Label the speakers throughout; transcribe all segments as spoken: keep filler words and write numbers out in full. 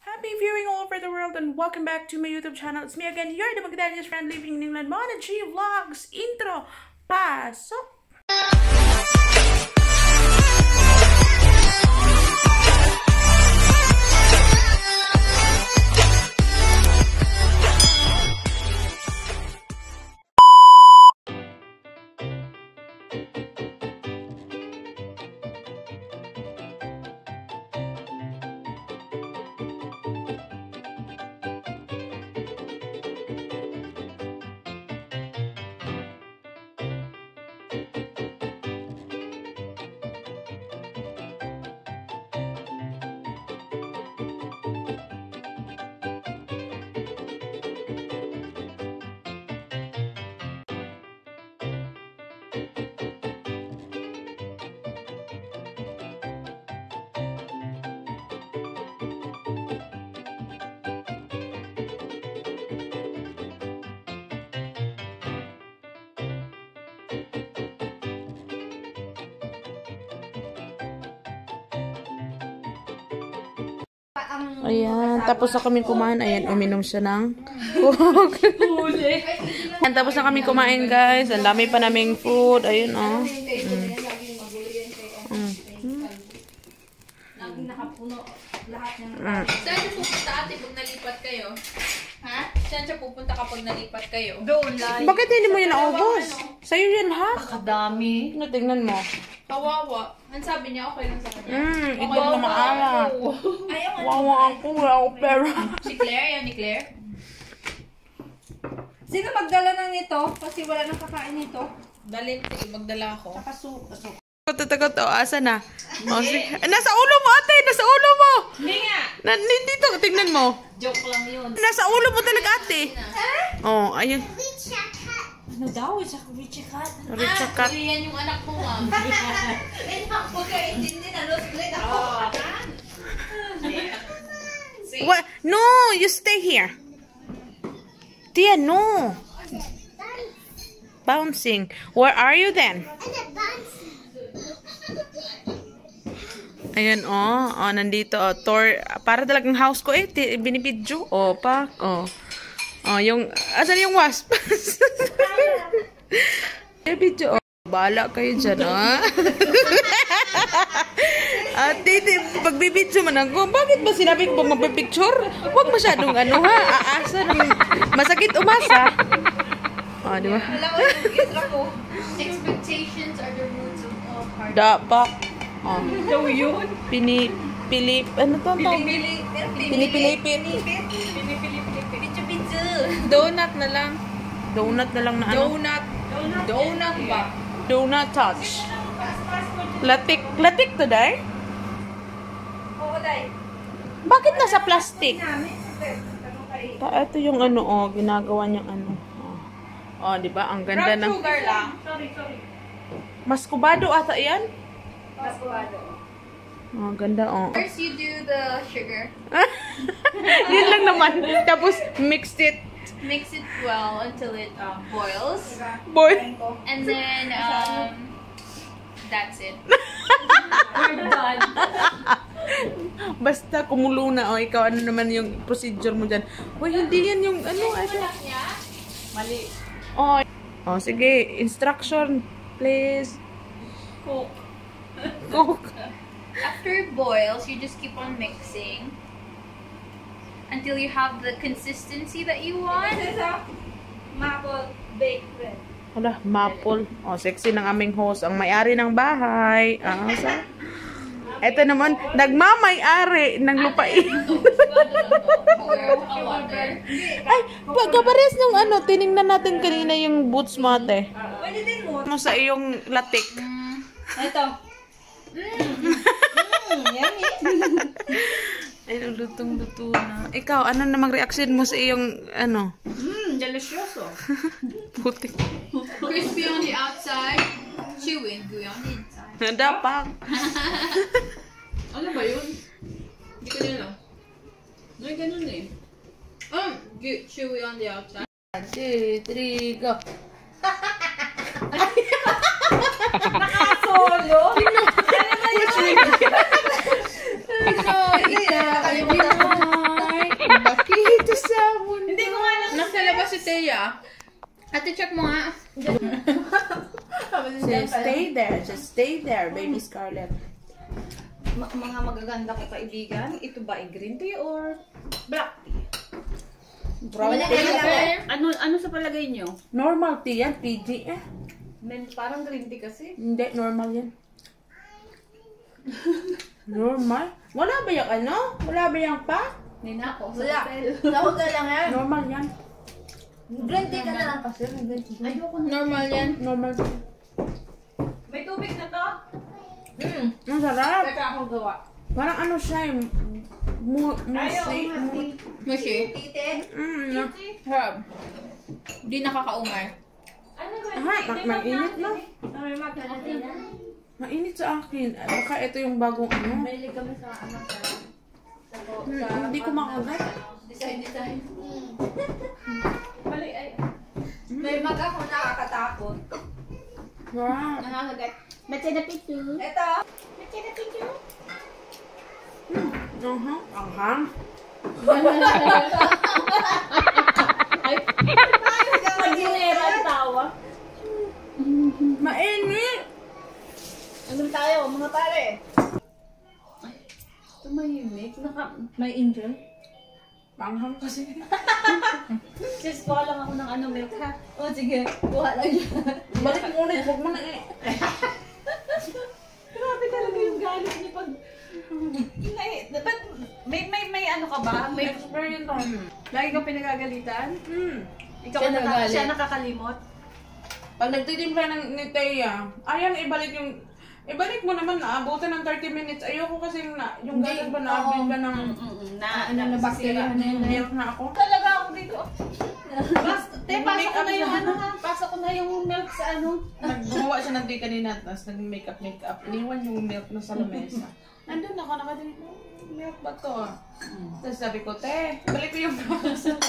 Speaker 1: Happy viewing all over the world and welcome back to my YouTube channel. It's me again, your the Magdalenia's friend living in England, Mona G Vlogs. Intro, pasok! Ayan, tapos na kami kumain. Ayan, uminom siya ng coke. Ayan, tapos na kami kumain, guys. Ang dami pa naming food. Ayun, oh. Mm. Mm. Mm.
Speaker 2: Saan siya pupunta ate pag nalipat kayo? Ha? Saan siya pupunta kapag nalipat kayo?
Speaker 3: Doon lang.
Speaker 1: Bakit hindi mo yun naubos? Sa'yo yan, ha?
Speaker 3: Kadami.
Speaker 1: Ano, tingnan mo.
Speaker 2: Kawawa. Ang sabi niya, okay lang sa kanya.
Speaker 1: Hmm, ito na maalat.
Speaker 2: Ayaw, ano?
Speaker 1: Wawa ako, wala ako pera.
Speaker 2: Si Claire, yan ni Claire.
Speaker 3: Sino magdala na nito? Kasi wala nang kakain nito.
Speaker 2: Dalhin, sige, magdala ako.
Speaker 3: Nakasuko.
Speaker 1: Tatakot, oh, asa na? Oh, sige. Nasa ulo mo, ate! Nasa ulo mo!
Speaker 2: Hindi nga!
Speaker 1: Na, dito, tingnan mo.
Speaker 2: Joke lang yun.
Speaker 1: Nasa ulo mo talaga, ate. Oh, ayun.
Speaker 3: Ano daw? Isa ko Richard.
Speaker 1: Richard Cat.
Speaker 2: Ah, yan yung anak ko, ma'am.
Speaker 3: Huwag ka intindi na split ako.
Speaker 1: What? No, you stay here. Tia, no. Bouncing. Where are you then? Ayan, oh. Oh, nandito, oh. Tour. Para talagang house ko, eh. Binibidyo. Oh, pa. Oh. Oh, yung... Asan yung wasp? Binibidyo, oh. Bahala kayo dyan, oh. At hindi, pagbibidyo man ako, bakit ba sinabi ko magpipicture? Huwag masyadong ano, ha? Aasa ng... Masakit umasa. Oh, di ba?
Speaker 2: Expectations are the roots of all heart.
Speaker 1: Dapak. Oh.
Speaker 3: Daw yun?
Speaker 1: Pini... Pilip... Ano to?
Speaker 3: Pili-pili.
Speaker 1: Pinipilipin.
Speaker 3: Pili-pili.
Speaker 2: Donut na lang.
Speaker 1: Donut na lang na ano?
Speaker 2: Donut. Donut ba?
Speaker 1: Donut touch. Latik. Latik to, day?
Speaker 3: Oo, day.
Speaker 1: Bakit nasa plastic? Ta ito yung ano, oh. Ginagawa niyang ano. Oh, oh di ba? Ang ganda
Speaker 2: Brown
Speaker 1: ng...
Speaker 2: sugar lang.
Speaker 3: Sorry, sorry.
Speaker 1: Mascubado ata yan?
Speaker 3: Mascubado.
Speaker 1: Oh, ganda, oh.
Speaker 2: First you do the sugar.
Speaker 1: Yun lang naman. Tapos, mixed it.
Speaker 2: Mix it well until it um, boils.
Speaker 1: Boy.
Speaker 2: And then, um, that's it.
Speaker 3: We're done.
Speaker 1: Basta kumulo na, oh. Ikaw, ano naman yung procedure mo dyan? Uy, hindi yan yung, ano, ano.
Speaker 3: Mali.
Speaker 1: Oh, oh, sige. Instruction, please.
Speaker 3: Cook.
Speaker 1: Cook.
Speaker 2: After it boils, you just keep on mixing until you have the consistency that you want.
Speaker 3: This is a maple baked bread.
Speaker 1: Wala, maple. Oh, sexy ng aming host. Ang may-ari ng bahay. Ah, sa... Ito naman, nagmamay-ari ng lupain. Ay, pagkapares nung ano, tiningnan natin kanina yung boots mo, ate.
Speaker 3: Pwede din mo.
Speaker 1: Ano sa iyong latik?
Speaker 3: Ito. Mmm, yummy.
Speaker 1: Ay, lutong-luto na. Ikaw, ano namang reaction mo sa iyong, ano?
Speaker 3: Mmm, delicioso.
Speaker 1: Putik.
Speaker 2: Crispy on the outside, chewy and gooey on the inside.
Speaker 1: Dapat.
Speaker 2: Ano ba yun? Hindi ko nila. Ay, ganun eh. Um, chewy on the outside.
Speaker 1: One, two, three, go.
Speaker 3: Nakasolo?
Speaker 1: Which means...
Speaker 3: Nakalimutan.
Speaker 2: Thea. Ate, check mo nga.
Speaker 1: Just stay there. Just stay there, baby Scarlett.
Speaker 2: Ma mga magaganda ko kaibigan, ito ba ay green tea or black tea?
Speaker 1: Brown
Speaker 3: Wala
Speaker 1: tea.
Speaker 3: na lang.
Speaker 2: Ano ano sa palagay nyo?
Speaker 1: Normal tea yan, P G eh.
Speaker 2: Men, parang green tea kasi.
Speaker 1: Hindi, normal yan. Normal? Wala ba yung ano? Wala ba yung pa?
Speaker 2: Hindi na ako.
Speaker 3: Wala. Tawag ka lang yan.
Speaker 1: Normal yan.
Speaker 3: Green tea ka na lang kasi. May green tea.
Speaker 2: Ayoko na. Normal yan.
Speaker 1: Normal.
Speaker 2: May tubig na to?
Speaker 3: Mm.
Speaker 1: Ang sarap.
Speaker 2: Teka ako gawa.
Speaker 1: Parang ano siya eh. Mu musi. mu-
Speaker 2: Mushi?
Speaker 3: Tite.
Speaker 1: Mm, no.
Speaker 2: Herb. Di nakakaumay.
Speaker 1: Aha, ma- mainit na. Mainit sa akin. Ah, baka ito yung bagong ano.
Speaker 3: Mahilig kami sa ano sa... sa-
Speaker 1: Hmm,
Speaker 3: sa-
Speaker 1: hindi ko makagat.
Speaker 3: Design, design.
Speaker 2: Mali ay.
Speaker 3: May maga ko nakakatakot.
Speaker 1: Wow.
Speaker 2: Nakakagat. Ba't na picture?
Speaker 3: Ito.
Speaker 2: Ba't na picture?
Speaker 1: Aha. Aha.
Speaker 3: Ayos ka mag-ginera ang tawa.
Speaker 1: Mainit.
Speaker 3: Ano tayo, mga pare?
Speaker 2: Tumahimik. Naka...
Speaker 3: May angel?
Speaker 1: Panghang kasi.
Speaker 2: Just kuha lang ako ng ano milk ha.
Speaker 3: O oh, sige, kuha lang yun.
Speaker 1: Balik mo ulit. Huwag mo na eh.
Speaker 2: Grabe talaga yung galit niya pag... May, ba't, may, may, may ano ka ba? May,
Speaker 1: Experience on.
Speaker 2: lagi kang pinagagalitan?
Speaker 1: Hmm.
Speaker 2: Ikaw
Speaker 3: Siya
Speaker 2: ang naka,
Speaker 3: nagalit.
Speaker 2: siya nakakalimot?
Speaker 1: Pag nagtitimpla ng ni Thea, ayan, ibalik yung... Ibalik mo naman na, abutan ng thirty minutes. Ayoko kasi yung, na, yung
Speaker 3: Hindi,
Speaker 1: ganun ba na
Speaker 3: oo.
Speaker 1: abig ka ng
Speaker 2: Na,
Speaker 3: ano na bacteria na yun.
Speaker 1: milk na ako.
Speaker 2: Talaga ako dito. Pas, te, pasok
Speaker 1: Make
Speaker 2: ko
Speaker 1: up
Speaker 2: na yung
Speaker 1: siya.
Speaker 2: ano ha. Pasok ko na yung milk sa ano.
Speaker 1: Gumawa siya ng tea kanina, tapos nag-makeup, makeup. Iniwan yung milk na sa lamesa. Andun ako, nakadinig ko, milk ba to? Tapos sabi ko, te, balik ko yung milk.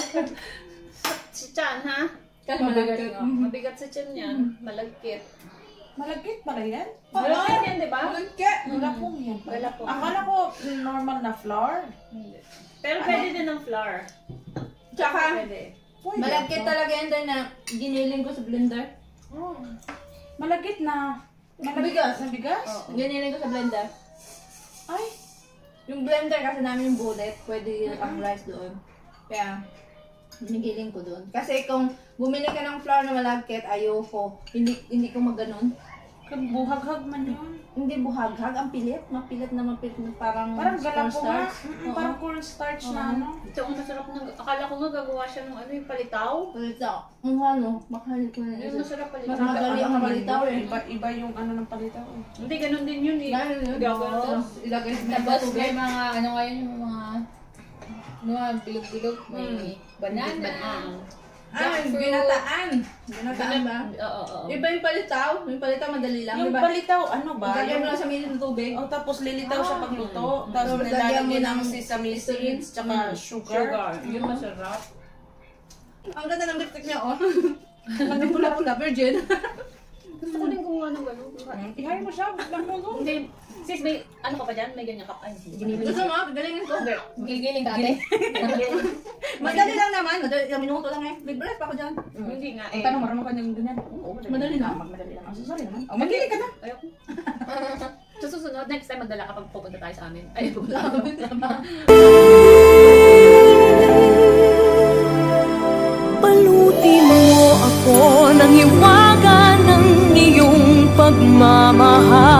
Speaker 2: Si Chan ha?
Speaker 3: Kasi
Speaker 2: Mabigat,
Speaker 3: malagkit.
Speaker 2: oh. Mabigat sa chan niya. Malagkit.
Speaker 1: Malagkit pala yan?
Speaker 2: Malagkit yan, di ba?
Speaker 1: Malagkit? Wala pong yan.
Speaker 2: Wala po.
Speaker 1: Akala ko normal na flour.
Speaker 2: Hindi. Pero pwede din ng flour.
Speaker 3: Tsaka,
Speaker 2: Pwede.
Speaker 1: Pwede.
Speaker 3: malagkit talaga yan dahil na giniling ko sa blender.
Speaker 1: Oh. Malagkit na.
Speaker 3: Bigas.
Speaker 1: Na bigas?
Speaker 3: Giniling ko sa blender.
Speaker 1: Ay.
Speaker 3: Yung blender kasi namin yung bullet, pwede yun pang rice doon. Kaya, giniling ko doon. Kasi kung bumili ka ng flour na malagkit, ayoko. Hindi hindi ko maganon.
Speaker 1: Kung buhaghag man yun.
Speaker 3: Hindi buhaghag, ang pilit. Mapilit na mapilit na parang
Speaker 1: Parang gala po nga.
Speaker 3: cornstarch.
Speaker 1: Mm,
Speaker 3: Oo.
Speaker 1: Parang cornstarch na ano.
Speaker 2: Ito ang masarap ng... Akala ko nga gagawa siya ng ano yung palitaw.
Speaker 3: Palitaw. Ang ano, makahal ko na
Speaker 2: Yung
Speaker 3: isa.
Speaker 2: masarap palitaw.
Speaker 3: Mas madali ang palitaw eh.
Speaker 1: Iba, iba yung ano ng palitaw eh.
Speaker 2: Hindi, ganun din yun eh.
Speaker 3: Dahil yun,
Speaker 2: Gagawin
Speaker 3: oo.
Speaker 2: to.
Speaker 3: Ilagay sa
Speaker 4: Tapos
Speaker 3: tubig.
Speaker 4: may mga, ano ngayon yung mga, mga bilog-bilog, may banana.
Speaker 3: Ah, yung ginataan. Ginataan ba?
Speaker 2: Oo, oo.
Speaker 3: Iba yung palitaw. Yung palitaw madali lang.
Speaker 1: Yung
Speaker 3: diba?
Speaker 1: palitaw, ano ba?
Speaker 3: Lagyan mo
Speaker 1: Yung-
Speaker 3: lang sa minute ng tubig.
Speaker 1: Oh, tapos lilitaw siya pagluto. Tapos
Speaker 3: Tapos lagyan mo
Speaker 1: nilalagyan
Speaker 3: ng
Speaker 1: ng sesame seeds tsaka sugar.
Speaker 2: Sugar. Yung masarap.
Speaker 3: Ang ganda ng lipstick niya, oh. Ang pula-pula, virgin.
Speaker 2: Gusto ko din gumawa ng gano'n.
Speaker 1: Ihay mo siya, wag lang mo.
Speaker 2: Hindi. Sis, may ano ka pa dyan? May ganyan ka pa. Ay, giniling.
Speaker 3: Gusto mo? Gagalingin ko.
Speaker 4: Gigiling dati.
Speaker 3: Madali lang naman. Madali lang. Minuto lang eh. May breath pa ako dyan.
Speaker 2: Hindi nga eh.
Speaker 1: Tanong, marunong ka niyang ganyan. Oo,
Speaker 3: Madali lang.
Speaker 1: Madali lang. Ang sorry naman. Oh, magiling ka na.
Speaker 2: Ayoko. Sa susunod, next time magdala kapag pupunta tayo sa amin. Ay, pupunta.
Speaker 5: Paluti mo ako ng hiwaga ng iyong pagmamahal.